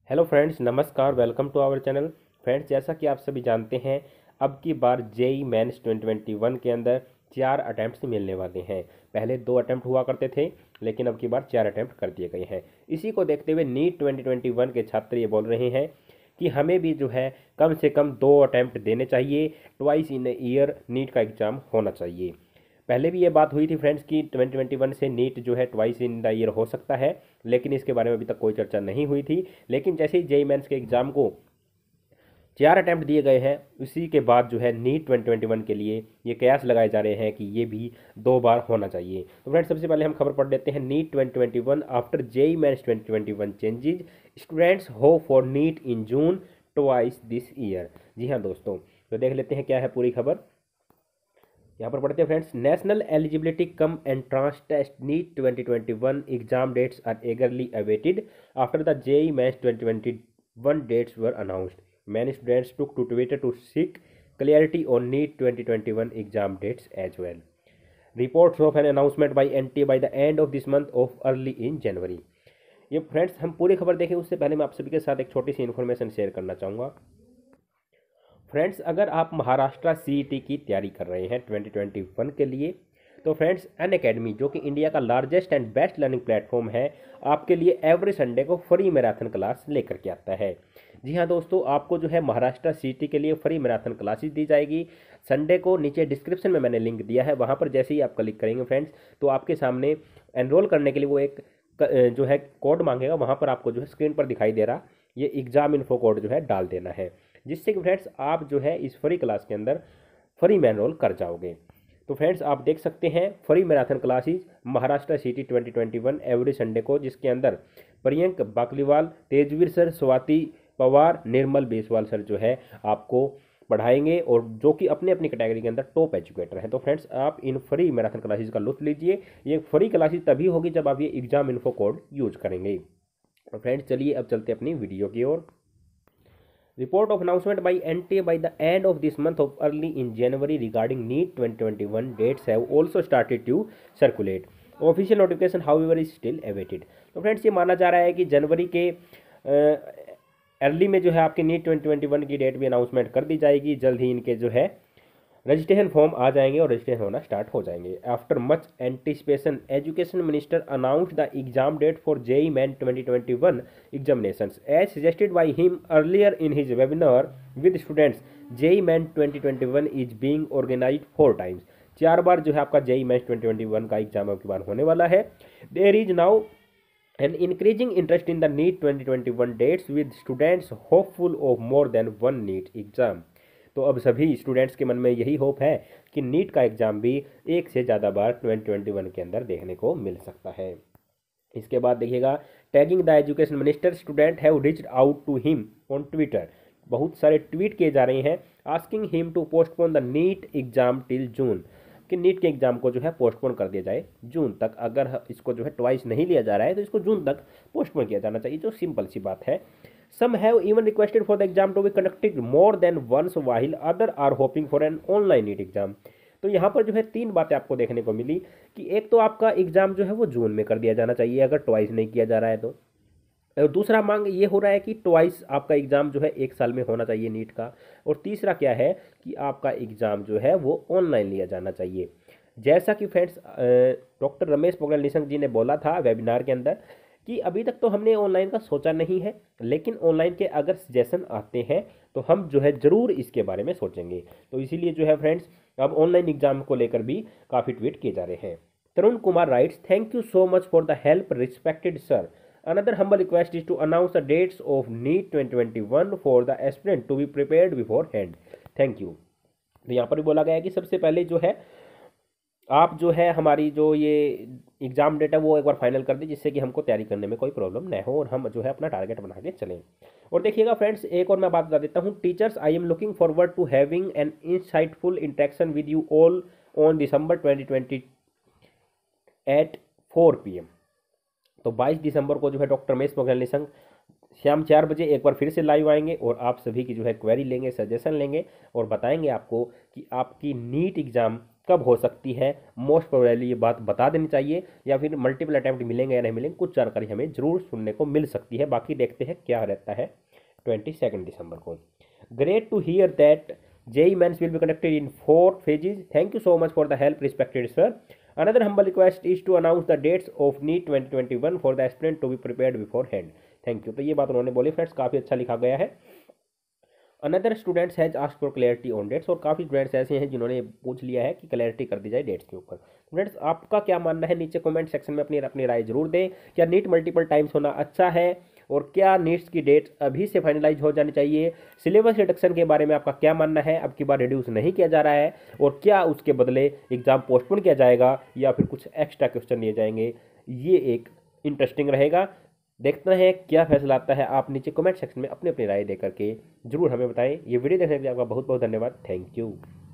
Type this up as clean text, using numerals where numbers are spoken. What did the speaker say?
Hello friends, नमस्कार। Welcome to our channel. Friends, जैसा कि आप सभी जानते हैं, अब की बार जेई मेंस 2021 के अंदर 4 अटैम्प्ट्स मिलने वाले हैं। पहले 2 अटैम्प्ट हुआ करते थे, लेकिन अब की बार 4 अटैम्प्ट कर दिए गए हैं। इसी को देखते हुए नीट 2021 के छात्र ये बोल रहे हैं कि हमें भी जो है कम से कम 2 अटैम्प्ट देने चाहिए। ट्वाइस इन ईयर नीट का एग्ज़ाम होना चाहिए। पहले भी ये बात हुई थी फ्रेंड्स कि 2021 से नीट जो है ट्वाइस इन द ईयर हो सकता है, लेकिन इसके बारे में अभी तक कोई चर्चा नहीं हुई थी। लेकिन जैसे ही जेई मेंस के एग्ज़ाम को 4 अटैम्प्ट दिए गए हैं, उसी के बाद जो है नीट 2021 के लिए ये कयास लगाए जा रहे हैं कि ये भी 2 बार होना चाहिए। तो फ्रेंड्स, सबसे पहले हम खबर पढ़ लेते हैं। NEET 2021 after JEE Mains 2021 changes, students hope for NEET in June twice this year. जी हाँ दोस्तों, तो देख लेते हैं क्या है पूरी खबर। यहाँ पर पढ़ते हैं friends. National eligibility cum entrance test NEET 2021 exam dates are eagerly awaited after the JEE Mains 2021 dates were announced. Many students took to Twitter to seek clarity on NEET 2021 exam dates as well. Reports of an announcement by NTA by the end of this month of early in January. ये friends, हम पूरी खबर देखें उससे पहले मैं आप सभी के साथ एक छोटी सी इन्फॉर्मेशन शेयर करना चाहूँगा। फ्रेंड्स, अगर आप महाराष्ट्र सीईटी की तैयारी कर रहे हैं 2021 के लिए, तो फ्रेंड्स अनअकैडमी, जो कि इंडिया का largest and best learning platform है, आपके लिए एवरी संडे को फ्री मैराथन क्लास लेकर के आता है। जी हाँ दोस्तों, आपको जो है महाराष्ट्र सीईटी के लिए फ्री मैराथन क्लासेस दी जाएगी। संडे को नीचे डिस्क्रिप्शन में मैंने लिंक दिया है, वहाँ पर जैसे ही आप क्लिक करेंगे फ्रेंड्स, तो आपके सामने एनरोल करने के लिए वो एक जो है कोड मांगेगा। वहाँ पर आपको जो है स्क्रीन पर दिखाई दे रहा ये एग्जाम इन्फो कोड जो है डाल देना है, जिससे कि फ्रेंड्स आप जो है इस फ्री क्लास के अंदर फ्री में एनरोल कर जाओगे। तो फ्रेंड्स, आप देख सकते हैं फ्री मैराथन क्लासेस महाराष्ट्र सीटी 2021 एवरी संडे को, जिसके अंदर प्रियंक बाकलीवाल, तेजवीर सर, स्वाति पवार, निर्मल बेसवाल सर जो है आपको पढ़ाएंगे, और जो कि अपने अपनी कैटेगरी के अंदर टॉप एजुकेटर हैं। तो फ्रेंड्स, आप इन फ्री मैराथन क्लासेस का लुत्फ लीजिए। ये फ्री क्लासेस तभी होगी जब आप ये एग्जाम इन्फो कोड यूज करेंगे। तो फ्रेंड्स, चलिए अब चलते अपनी वीडियो की ओर। Report of announcement by NTA by the end of this month of early in January regarding NEET 2021 dates have also started to circulate. Official notification, however, is still awaited. तो friends, ये माना जा रहा है कि जनवरी के अर्ली में जो है आपके नीट 2021 की डेट भी अनाउंसमेंट कर दी जाएगी। जल्द ही इनके जो है रजिस्ट्रेशन फॉर्म आ जाएंगे और रजिस्ट्रेशन होना स्टार्ट हो जाएंगे। After much anticipation, education minister announced the exam date for JEE Main 2021 examinations as suggested by him earlier in his webinar with students. JEE Main 2021 is being organised 4 times. 4 बार जो है आपका JEE Main 2021 का exam अब की बार होने वाला है। There is now an increasing interest in the NEET 2021 dates with students hopeful of more than one NEET exam. तो अब सभी स्टूडेंट्स के मन में यही होप है कि नीट का एग्जाम भी एक से ज़्यादा बार 2021 के अंदर देखने को मिल सकता है। इसके बाद देखिएगा, tagging the education minister, student have reached out to him on Twitter. बहुत सारे ट्वीट किए जा रहे हैं asking him to postpone the NEET exam till June, कि नीट के एग्जाम को जो है पोस्टपोन कर दिया जाए जून तक। अगर इसको जो है ट्वाइस नहीं लिया जा रहा है तो इसको जून तक पोस्टपोन किया जाना चाहिए, जो सिंपल सी बात है। Some have even requested for the exam to be conducted more than once while other are hoping for an online NEET exam. तो यहाँ पर जो है 3 बातें आपको देखने को मिली कि एक तो आपका एग्जाम जो है वो जून में कर दिया जाना चाहिए अगर ट्वाइस नहीं किया जा रहा है तो। और दूसरा मांग ये हो रहा है कि ट्वाइस आपका एग्ज़ाम जो है 1 साल में होना चाहिए नीट का। और तीसरा क्या है कि आपका एग्ज़ाम जो है वो ऑनलाइन लिया जाना चाहिए। जैसा कि फ्रेंड्स डॉक्टर रमेश पोखरियाल निशंक जी ने बोला था वेबिनार के अंदर कि अभी तक तो हमने ऑनलाइन का सोचा नहीं है, लेकिन ऑनलाइन के अगर सजेशन आते हैं तो हम जो है ज़रूर इसके बारे में सोचेंगे। तो इसीलिए जो है फ्रेंड्स, अब ऑनलाइन एग्जाम को लेकर भी काफ़ी ट्वीट किए जा रहे हैं। Tarun Kumar writes, thank you so much for the help respected sir. Another humble request is to announce the dates of NEET 2021 for the aspirant to be prepared beforehand. Thank you. तो यहाँ पर भी बोला गया है कि सबसे पहले जो है आप जो है हमारी जो ये एग्ज़ाम डेट है वो एक बार फाइनल कर दें, जिससे कि हमको तैयारी करने में कोई प्रॉब्लम न हो और हम जो है अपना टारगेट बना के चलें। और देखिएगा फ्रेंड्स, एक और मैं बात बता देता हूँ। Teachers, I am looking forward to having an insightful interaction with you all on December 2020 at 4 PM। तो 22 दिसंबर को जो है डॉक्टर रमेश पोखरियाल निशंक शाम 4 बजे एक बार फिर से लाइव आएंगे और आप सभी की जो है क्वेरी लेंगे, सजेशन लेंगे और बताएंगे आपको कि आपकी नीट एग्ज़ाम कब हो सकती है, मोस्ट प्रोबेबली ये बात बता देनी चाहिए, या फिर मल्टीपल अटैम्प्ट मिलेंगे या नहीं मिलेंगे, कुछ जानकारी हमें जरूर सुनने को मिल सकती है। बाकी देखते हैं क्या रहता है 22 दिसंबर को। Great to hear that JEE Mains will be conducted in 4 phases. Thank you so much for the help, respected sir. Another humble request is to announce the dates of NEET 2021 for the aspirant to be prepared beforehand. Thank you। तो ये बात उन्होंने बोली friends, काफ़ी अच्छा लिखा गया है। Another students has asked for clarity on dates, और काफ़ी स्टूडेंट्स ऐसे हैं जिन्होंने पूछ लिया है कि क्लैरिटी कर दी जाए डेट्स के ऊपर। स्टूडेंट्स आपका क्या मानना है, नीचे कमेंट सेक्शन में अपनी अपनी राय जरूर दें। क्या नीट मल्टीपल टाइम्स होना अच्छा है, और क्या नीट्स की डेट्स अभी से फाइनलाइज हो जानी चाहिए? सिलेबस रिडक्शन के बारे में आपका क्या मानना है, अब की बार रिड्यूस नहीं किया जा रहा है, और क्या उसके बदले एग्जाम पोस्टपोन किया जाएगा या फिर कुछ एक्स्ट्रा क्वेश्चन लिए जाएंगे? ये एक इंटरेस्टिंग रहेगा। देखते हैं क्या फैसला आता है। आप नीचे कमेंट सेक्शन में अपनी अपनी राय दे करके जरूर हमें बताएं। ये वीडियो देखने के लिए आपका बहुत बहुत धन्यवाद। Thank you.